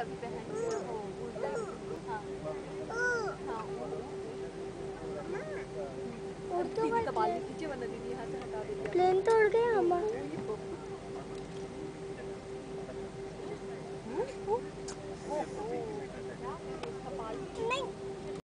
अभी पहन वो उल्टा हाँ हाँ उड़ तो दीदी गए का बाल नहीं खींचे वरना दीदी यहाँ से हटा देती प्लेन तो उड़ गया अम्मा ओ क्या इसका बाल नहीं